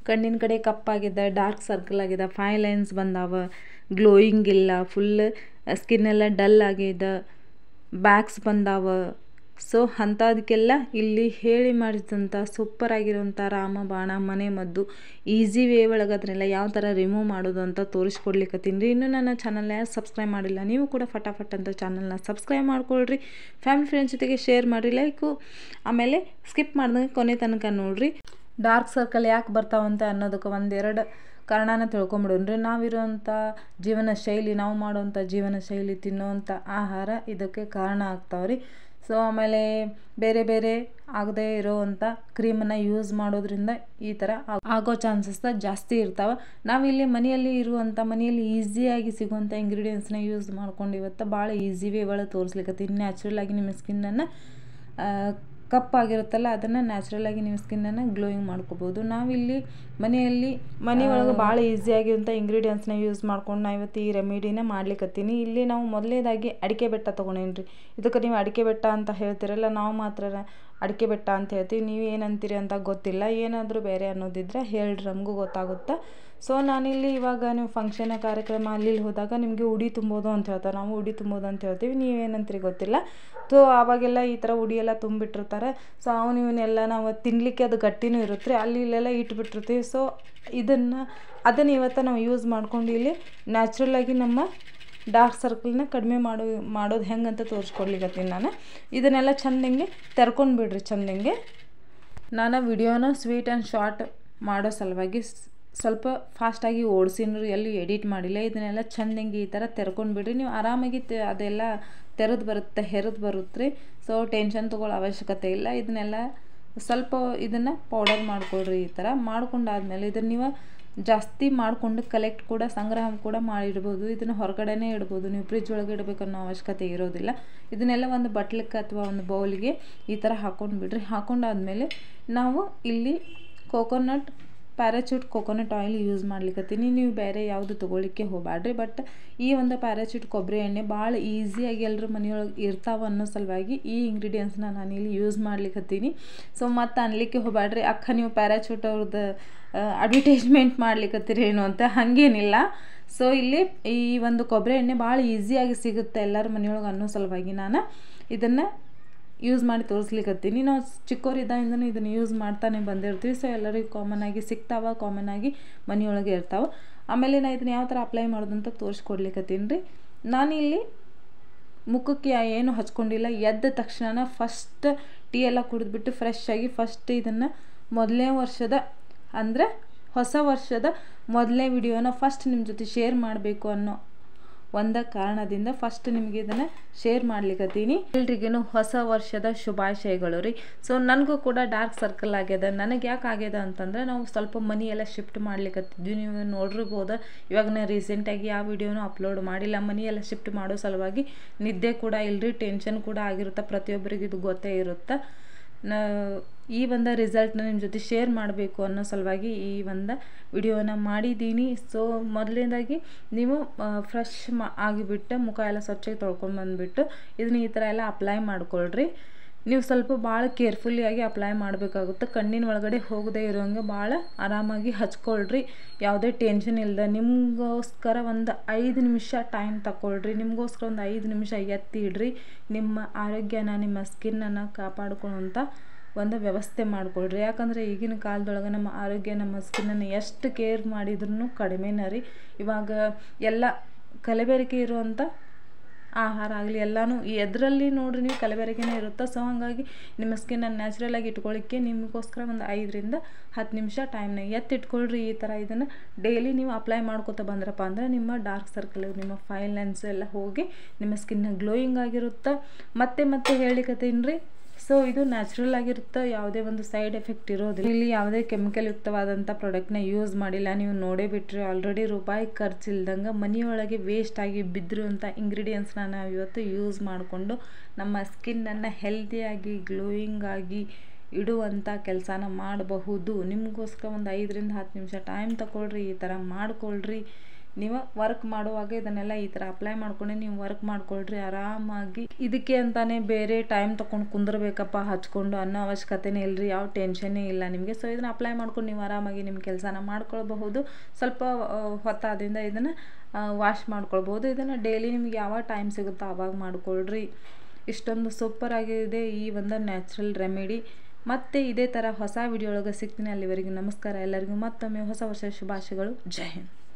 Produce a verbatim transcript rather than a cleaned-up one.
ಕಣ್ಣಿನ ಕಡೆ ಕಪ್ಪಾಗಿದೆ, ಡಾರ್ಕ್ ಸರ್ಕಲ್ ಆಗಿದೆ, ಫೈ ಲೈನ್ಸ್ ಬಂದಾವ, ಗ್ಲೋಯಿಂಗ್ ಇಲ್ಲ, ಫುಲ್ ಸ್ಕಿನ್ ಎಲ್ಲ ಡಲ್ ಆಗಿದೆ, ಬ್ಯಾಕ್ಸ್ ಬಂದಾವ. ಸೊ ಅಂಥದಕ್ಕೆಲ್ಲ ಇಲ್ಲಿ ಹೇಳಿ ಮಾಡಿದಂಥ ಸೂಪರ್ ಆಗಿರೋಂಥ ರಾಮಬಾಣ ಮನೆ ಮದ್ದು ಈಸಿ ವೇ ಒಳಗೆ ಅದನ್ನೆಲ್ಲ ಯಾವ ಥರ ರಿಮೂವ್ ಮಾಡೋದು ಅಂತ ತೋರಿಸ್ಕೊಡ್ಲಿಕ್ಕತ್ತೀನಿ ರೀ. ಇನ್ನೂ ನನ್ನ ಚಾನಲ್ನ ಯಾರು ಸಬ್ಸ್ಕ್ರೈಬ್ ಮಾಡಿಲ್ಲ, ನೀವು ಕೂಡ ಫಟಾಫಟ್ ಅಂತ ಚಾನಲ್ನ ಸಬ್ಸ್ಕ್ರೈಬ್ ಮಾಡ್ಕೊಳ್ರಿ, ಫ್ಯಾಮಿಲಿ ಫ್ರೆಂಡ್ಸ್ ಜೊತೆಗೆ ಶೇರ್ ಮಾಡಿರಿ, ಲೈಕು, ಆಮೇಲೆ ಸ್ಕಿಪ್ ಮಾಡ್ದಂಗೆ ಕೊನೆ ತನಕ ನೋಡಿರಿ. ಡಾರ್ಕ್ ಸರ್ಕಲ್ ಯಾಕೆ ಬರ್ತಾವಂತ ಅನ್ನೋದಕ್ಕೆ ಒಂದೆರಡು ಕಾರಣನ ತಿಳ್ಕೊಂಬಿಡೋಣ್ರಿ. ನಾವಿರೋವಂಥ ಜೀವನ ಶೈಲಿ, ನಾವು ಮಾಡೋವಂಥ ಜೀವನ ಶೈಲಿ, ತಿನ್ನೋವಂಥ ಆಹಾರ ಇದಕ್ಕೆ ಕಾರಣ ಆಗ್ತಾವ್ರಿ. ಸೊ ಆಮೇಲೆ ಬೇರೆ ಬೇರೆ ಆಗದೇ ಇರೋವಂಥ ಕ್ರೀಮನ್ನು ಯೂಸ್ ಮಾಡೋದ್ರಿಂದ ಈ ಥರ ಆಗೋ ಚಾನ್ಸಸ್ ಜಾಸ್ತಿ ಇರ್ತಾವೆ. ನಾವಿಲ್ಲಿ ಮನೆಯಲ್ಲಿ ಇರುವಂಥ ಮನೆಯಲ್ಲಿ ಈಸಿಯಾಗಿ ಸಿಗುವಂಥ ಇಂಗ್ರೀಡಿಯೆಂಟ್ಸ್ನ ಯೂಸ್ ಮಾಡ್ಕೊಂಡು ಇವತ್ತು ಭಾಳ ಈಸಿ ವೇ ಒಳಗೆ ತೋರಿಸ್ಲಿಕ್ಕತ್ತೀನಿ. ನ್ಯಾಚುರಲಾಗಿ ನಿಮ್ಮ ಸ್ಕಿನ್ನನ್ನು ಕಪ್ಪಾಗಿರುತ್ತಲ್ಲ ಅದನ್ನು ನ್ಯಾಚುರಲಾಗಿ ನೀವು ಸ್ಕಿನ್ನನ್ನು ಗ್ಲೋಯಿಂಗ್ ಮಾಡ್ಕೋಬೋದು. ನಾವಿಲ್ಲಿ ಮನೆಯಲ್ಲಿ ಮನೆಯೊಳಗೆ ಭಾಳ ಈಸಿಯಾಗಿರುವಂಥ ಇಂಗ್ರೀಡಿಯೆಂಟ್ಸ್ನ ಯೂಸ್ ಮಾಡ್ಕೊಂಡು ನಾ ಇವತ್ತು ಈ ರೆಮಿಡಿನ ಮಾಡ್ಲಿಕ್ಕತ್ತೀನಿ. ಇಲ್ಲಿ ನಾವು ಮೊದಲನೇದಾಗಿ ಅಡಿಕೆ ಬೆಟ್ಟ ತೊಗೊಂಡೇನಿ ರೀ. ಇದಕ್ಕೆ ನೀವು ಅಡಿಕೆ ಬೆಟ್ಟ ಅಂತ ಹೇಳ್ತಿರಲ್ಲ, ನಾವು ಮಾತ್ರ ಅಡಿಕೆ ಬೆಟ್ಟ ಅಂತ ಹೇಳ್ತೀವಿ, ನೀವು ಏನಂತೀರಿ ಅಂತ ಗೊತ್ತಿಲ್ಲ. ಏನಾದರೂ ಬೇರೆ ಅನ್ನೋದಿದ್ರೆ ಹೇಳ್ರಿ, ನಮಗೂ ಗೊತ್ತಾಗುತ್ತೆ. ಸೊ ನಾನಿಲ್ಲಿ ಇವಾಗ ನೀವು ಫಂಕ್ಷನ್ ಕಾರ್ಯಕ್ರಮ ಅಲ್ಲಿ ಇಲ್ಲಿ ಹೋದಾಗ ನಿಮಗೆ ಉಡಿ ತುಂಬೋದು ಅಂತ ಹೇಳ್ತಾರೆ, ನಾವು ಉಡಿ ತುಂಬೋದು ಅಂತ ಹೇಳ್ತೀವಿ, ನೀವೇನಂತೀರಿ ಗೊತ್ತಿಲ್ಲ. ಸೊ ಆವಾಗೆಲ್ಲ ಈ ಥರ ಉಡಿ ಎಲ್ಲ ತುಂಬಿಟ್ಟಿರ್ತಾರೆ. ಸೊ ಅವನು ಇವನ್ನೆಲ್ಲ ನಾವು ತಿನ್ನಲಿಕ್ಕೆ ಅದು ಗಟ್ಟಿನೂ ಇರುತ್ತೆ ರೀ, ಅಲ್ಲಿ ಇಲ್ಲೆಲ್ಲ ಇಟ್ಬಿಟ್ಟಿರ್ತೀವಿ. ಸೊ ಇದನ್ನು ಅದನ್ನು ಇವತ್ತು ನಾವು ಯೂಸ್ ಮಾಡ್ಕೊಂಡು ಇಲ್ಲಿ ನ್ಯಾಚುರಲಾಗಿ ನಮ್ಮ ಡಾರ್ಕ್ ಸರ್ಕಲ್ನ ಕಡಿಮೆ ಮಾಡೋ ಮಾಡೋದು ಹೆಂಗಂತ ತೋರಿಸ್ಕೊಡ್ಲಿಕ್ಕತ್ತೀನಿ ನಾನು. ಇದನ್ನೆಲ್ಲ ಚೆಂದಂಗೆ ತೆರ್ಕೊಂಡು ಬಿಡ್ರಿ. ಚೆಂದಂಗೆ ನಾನು ವಿಡಿಯೋನ ಸ್ವೀಟ್ ಆ್ಯಂಡ್ ಶಾರ್ಟ್ ಮಾಡೋ ಸಲುವಾಗಿ ಸ್ವಲ್ಪ ಫಾಸ್ಟಾಗಿ ಓಡಿಸಿನ್ರಿ, ಎಲ್ಲಿ ಎಡಿಟ್ ಮಾಡಿಲ್ಲ. ಇದನ್ನೆಲ್ಲ ಚೆಂದಂಗೆ ಈ ಥರ ತೆರ್ಕೊಂಡು ಬಿಡ್ರಿ. ನೀವು ಆರಾಮಾಗಿ ತೆ ಅದೆಲ್ಲ ತೆರೆದು ಬರುತ್ತೆ, ಹೆರಿದು ಬರುತ್ತೆ ರೀ. ಸೊ ಟೆನ್ಷನ್ ತೊಗೊಳ್ಳೋ ಅವಶ್ಯಕತೆ ಇಲ್ಲ. ಇದನ್ನೆಲ್ಲ ಸ್ವಲ್ಪ ಇದನ್ನು ಪೌಡರ್ ಮಾಡ್ಕೊಳ್ರಿ. ಈ ಥರ ಮಾಡ್ಕೊಂಡಾದ್ಮೇಲೆ ಇದನ್ನು ನೀವು ಜಾಸ್ತಿ ಮಾಡಿಕೊಂಡು ಕಲೆಕ್ಟ್ ಕೂಡ ಸಂಗ್ರಹ ಕೂಡ ಮಾಡಿಡ್ಬೋದು. ಇದನ್ನು ಹೊರಗಡೆನೇ ಇಡ್ಬೋದು, ನೀವು ಫ್ರಿಜ್ ಒಳಗೆ ಇಡಬೇಕನ್ನೋ ಅವಶ್ಯಕತೆ ಇರೋದಿಲ್ಲ. ಇದನ್ನೆಲ್ಲ ಒಂದು ಬಟ್ಲಕ್ಕೆ ಅಥವಾ ಒಂದು ಬೌಲಿಗೆ ಈ ಥರ ಹಾಕ್ಕೊಂಡು ಬಿಡ್ರಿ. ಹಾಕೊಂಡಾದ್ಮೇಲೆ ನಾವು ಇಲ್ಲಿ coconut Parachute coconut oil use ಮಾಡ್ಲಿಕ್ಕತ್ತೀನಿ. ನೀವು ಬೇರೆ ಯಾವುದು ತೊಗೊಳ್ಳಿಕ್ಕೆ ಹೋಗಬೇಡ್ರಿ. ಬಟ್ ಈ ಒಂದು ಪ್ಯಾರಾಚೂಟ್ ಕೊಬ್ಬರಿ ಎಣ್ಣೆ ಭಾಳ ಈಸಿಯಾಗಿ ಎಲ್ಲರ ಮನೆಯೊಳಗೆ ಇರ್ತಾವೆ ಅನ್ನೋ ಸಲುವಾಗಿ ಈ ಇಂಗ್ರೀಡಿಯೆಂಟ್ಸ್ನ ನಾನು ಇಲ್ಲಿ ಯೂಸ್ ಮಾಡ್ಲಿಕ್ಕತ್ತೀನಿ. ಸೊ ಮತ್ತು ಅನ್ಲಿಕ್ಕೆ ಹೋಗಬೇಡ್ರಿ, ಅಕ್ಕ ನೀವು ಪ್ಯಾರಾಚೂಟ್ ಅವ್ರದ್ದು ಅಡ್ವರ್ಟೈಸ್ಮೆಂಟ್ ಮಾಡ್ಲಿಕ್ಕತ್ತೀರಿ ಏನು ಅಂತ, ಹಾಗೇನಿಲ್ಲ. ಸೊ ಇಲ್ಲಿ ಈ ಒಂದು ಕೊಬ್ಬರಿ ಎಣ್ಣೆ ಭಾಳ ಈಸಿಯಾಗಿ ಸಿಗುತ್ತೆ ಎಲ್ಲರ ಮನೆಯೊಳಗೆ ಅನ್ನೋ ಸಲುವಾಗಿ ನಾನು ಇದನ್ನು ಯೂಸ್ ಮಾಡಿ ತೋರಿಸ್ಲಿಕ್ಕತ್ತೀನಿ. ನಾವು ಚಿಕ್ಕವರಿದ್ದಾಗಿಂದನೂ ಇದನ್ನು ಯೂಸ್ ಮಾಡ್ತಾನೆ ಬಂದಿರ್ತೀವಿ. ಸೊ ಎಲ್ಲರಿಗೂ ಕಾಮನ್ ಆಗಿ ಸಿಗ್ತಾವೆ, ಕಾಮನ್ ಆಗಿ ಮನೆಯೊಳಗೆ ಇರ್ತಾವೆ. ಆಮೇಲೆ ನಾನು ಇದನ್ನು ಯಾವ ಥರ ಅಪ್ಲೈ ಮಾಡೋದು ಅಂತ ತೋರಿಸ್ಕೊಡ್ಲಿಕ್ಕತ್ತೀನಿ ರೀ. ನಾನಿಲ್ಲಿ ಮುಖಕ್ಕೆ ಏನು ಹಚ್ಕೊಂಡಿಲ್ಲ. ಎದ್ದ ತಕ್ಷಣ ಫಸ್ಟ್ ಟೀ ಎಲ್ಲ ಕುಡಿದ್ಬಿಟ್ಟು ಫ್ರೆಶ್ ಆಗಿ ಫಸ್ಟ್ ಇದನ್ನು ಮೊದಲನೇ ವರ್ಷದ ಅಂದರೆ ಹೊಸ ವರ್ಷದ ಮೊದಲನೇ ವಿಡಿಯೋನ ಫಸ್ಟ್ ನಿಮ್ಮ ಜೊತೆ ಶೇರ್ ಮಾಡಬೇಕು ಅನ್ನೋ ಒಂದು ಕಾರಣದಿಂದ ಫಸ್ಟ್ ನಿಮಗೆ ಇದನ್ನು ಶೇರ್ ಮಾಡ್ಲಿಕ್ಕತ್ತೀನಿ. ಎಲ್ರಿಗೂ ಹೊಸ ವರ್ಷದ ಶುಭಾಶಯಗಳು ರೀ. ಸೊ ನನಗೂ ಕೂಡ ಡಾರ್ಕ್ ಸರ್ಕಲ್ ಆಗ್ಯದ. ನನಗೆ ಯಾಕೆ ಆಗ್ಯದ ಅಂತಂದರೆ ನಾವು ಸ್ವಲ್ಪ ಮನಿ ಎಲ್ಲ ಶಿಫ್ಟ್ ಮಾಡ್ಲಿಕ್ಕತ್ತಿದ್ವಿ. ನೀವು ನೋಡಿರ್ಬೋದು, ಇವಾಗ ನಾನು ರೀಸೆಂಟಾಗಿ ಯಾವ ವಿಡಿಯೋನೂ ಅಪ್ಲೋಡ್ ಮಾಡಿಲ್ಲ. ಮನಿ ಎಲ್ಲ ಶಿಫ್ಟ್ ಮಾಡೋ ಸಲುವಾಗಿ ನಿದ್ದೆ ಕೂಡ ಇಲ್ಲರಿ, ಟೆನ್ಷನ್ ಕೂಡ ಆಗಿರುತ್ತೆ. ಪ್ರತಿಯೊಬ್ಬರಿಗೆ ಇದು ಗೊತ್ತೇ ಇರುತ್ತೆ. ನ ಈ ಒಂದು ರಿಸಲ್ಟ್ನ ನಿಮ್ಮ ಜೊತೆ ಶೇರ್ ಮಾಡಬೇಕು ಅನ್ನೋ ಸಲುವಾಗಿ ಈ ಒಂದು ವಿಡಿಯೋನ ಮಾಡಿದ್ದೀನಿ. ಸೊ ಮೊದಲನೇದಾಗಿ ನೀವು ಫ್ರೆಶ್ ಮಾ ಆಗಿಬಿಟ್ಟು ಮುಖ ಎಲ್ಲ ಸ್ವಚ್ಛಗೆ ತೊಳ್ಕೊಂಡು ಬಂದುಬಿಟ್ಟು ಇದನ್ನ ಈ ಥರ ಎಲ್ಲ ಅಪ್ಲೈ ಮಾಡ್ಕೊಳ್ರಿ. ನೀವು ಸ್ವಲ್ಪ ಭಾಳ ಕೇರ್ಫುಲ್ಲಿಯಾಗಿ ಅಪ್ಲೈ ಮಾಡಬೇಕಾಗುತ್ತೆ. ಕಣ್ಣಿನ ಒಳಗಡೆ ಹೋಗದೇ ಇರೋಂಗೆ ಭಾಳ ಆರಾಮಾಗಿ ಹಚ್ಕೊಳ್ರಿ, ಯಾವುದೇ ಟೆನ್ಷನ್ ಇಲ್ಲದೆ. ನಿಮಗೋಸ್ಕರ ಒಂದು ಐದು ನಿಮಿಷ ಟೈಮ್ ತಗೊಳ್ರಿ. ನಿಮಗೋಸ್ಕರ ಒಂದು ಐದು ನಿಮಿಷ ಎತ್ತಿ ಇಡ್ರಿ. ನಿಮ್ಮ ಆರೋಗ್ಯನ, ನಿಮ್ಮ ಸ್ಕಿನ್ನನ್ನು ಕಾಪಾಡ್ಕೊಳ್ಳೋಂಥ ಒಂದು ವ್ಯವಸ್ಥೆ ಮಾಡಿಕೊಳ್ರಿ. ಯಾಕಂದರೆ ಈಗಿನ ಕಾಲದೊಳಗೆ ನಮ್ಮ ಆರೋಗ್ಯ, ನಮ್ಮ ಸ್ಕಿನ್ನನ್ನು ಎಷ್ಟು ಕೇರ್ ಮಾಡಿದ್ರೂ ಕಡಿಮೆನೇ ರೀ. ಇವಾಗ ಎಲ್ಲ ಕಲಬೆರಕೆ ಇರುವಂಥ ಆಹಾರ ಆಗಲಿ ಎಲ್ಲನೂ ಎದರಲ್ಲಿ ನೋಡಿರಿ ನೀವು ಕಲಬೆರಕೆನೇ ಇರುತ್ತೆ. ಸೊ ಹಾಗಾಗಿ ನಿಮ್ಮ ಸ್ಕಿನ್ನನ್ನು ನ್ಯಾಚುರಲಾಗಿ ಇಟ್ಕೊಳ್ಳಿಕ್ಕೆ ನಿಮಗೋಸ್ಕರ ಒಂದು ಐದರಿಂದ ಹತ್ತು ನಿಮಿಷ ಟೈಮ್ನ ಎತ್ತಿಟ್ಕೊಳ್ರಿ. ಈ ಥರ ಇದನ್ನು ಡೈಲಿ ನೀವು ಅಪ್ಲೈ ಮಾಡ್ಕೊತ ಬಂದ್ರಪ್ಪ ಅಂದರೆ ನಿಮ್ಮ ಡಾರ್ಕ್ ಸರ್ಕಲ್, ನಿಮ್ಮ ಫೈನ್ ಲೈನ್ಸ್ ಎಲ್ಲ ಹೋಗಿ ನಿಮ್ಮ ಸ್ಕಿನ್ನ ಗ್ಲೋಯಿಂಗ್ ಆಗಿರುತ್ತೆ. ಮತ್ತೆ ಮತ್ತೆ ಹೇಳಿಕತ್ತೀನಿ ರೀ. ಸೊ ಇದು ನ್ಯಾಚುರಲ್ ಆಗಿರುತ್ತೆ, ಯಾವುದೇ ಒಂದು ಸೈಡ್ ಎಫೆಕ್ಟ್ ಇರೋದಿಲ್ಲ. ಇಲ್ಲಿ ಯಾವುದೇ ಕೆಮಿಕಲ್ ಯುಕ್ತವಾದಂಥ ಪ್ರಾಡಕ್ಟ್ನ ಯೂಸ್ ಮಾಡಿಲ್ಲ. ನೀವು ನೋಡೇ ಬಿಟ್ಟರೆ ಆಲ್ರೆಡಿ ರೂಪಾಯಿ ಖರ್ಚಿಲ್ದಂಗೆ ಮನೆಯೊಳಗೆ ವೇಸ್ಟ್ ಆಗಿ ಬಿದ್ದಿರುವಂಥ ಇಂಗ್ರೀಡಿಯೆಂಟ್ಸ್ನ ನಾವು ಇವತ್ತು ಯೂಸ್ ಮಾಡಿಕೊಂಡು ನಮ್ಮ ಸ್ಕಿನ್ನನ್ನು ಹೆಲ್ದಿಯಾಗಿ ಗ್ಲೋಯಿಂಗ್ ಆಗಿ ಇಡುವಂಥ ಕೆಲಸನ ಮಾಡಬಹುದು. ನಿಮಗೋಸ್ಕರ ಒಂದು ಐದರಿಂದ ಹತ್ತು ನಿಮಿಷ ಟೈಮ್ ತಗೊಳ್ರಿ, ಈ ಥರ ಮಾಡ್ಕೊಳ್ರಿ. ನೀವು ವರ್ಕ್ ಮಾಡುವಾಗ ಇದನ್ನೆಲ್ಲ ಈ ಥರ ಅಪ್ಲೈ ಮಾಡ್ಕೊಂಡು ನೀವು ವರ್ಕ್ ಮಾಡ್ಕೊಳ್ರಿ ಆರಾಮಾಗಿ. ಇದಕ್ಕೆ ಅಂತಾನೆ ಬೇರೆ ಟೈಮ್ ತೊಗೊಂಡು ಕುಂದಿರ್ಬೇಕಪ್ಪ ಹಚ್ಕೊಂಡು ಅನ್ನೋ ಅವಶ್ಯಕತೆನೇ ಇಲ್ಲರಿ, ಯಾವ ಟೆನ್ಷನ್ನೇ ಇಲ್ಲ ನಿಮಗೆ. ಸೊ ಇದನ್ನು ಅಪ್ಲೈ ಮಾಡ್ಕೊಂಡು ನೀವು ಆರಾಮಾಗಿ ನಿಮ್ಮ ಕೆಲಸನ ಮಾಡ್ಕೊಳ್ಬಹುದು. ಸ್ವಲ್ಪ ಹೊತ್ತಾದಿಂದ ಇದನ್ನು ವಾಶ್ ಮಾಡ್ಕೊಳ್ಬೋದು. ಇದನ್ನು ಡೈಲಿ ನಿಮ್ಗೆ ಯಾವಾಗ ಟೈಮ್ ಸಿಗುತ್ತೋ ಆವಾಗ ಮಾಡ್ಕೊಳ್ರಿ. ಇಷ್ಟೊಂದು ಸೂಪರ್ ಆಗಿದೆ ಈ ಒಂದು ನ್ಯಾಚುರಲ್ ರೆಮಿಡಿ. ಮತ್ತೆ ಇದೇ ಥರ ಹೊಸ ವಿಡಿಯೋ ಒಳಗೆ ಸಿಗ್ತೀನಿ. ಅಲ್ಲಿವರೆಗೂ ನಮಸ್ಕಾರ ಎಲ್ಲರಿಗೂ. ಮತ್ತೊಮ್ಮೆ ಹೊಸ ವರ್ಷ ಶುಭಾಶಯಗಳು. ಜೈ ಹಿಂದ್.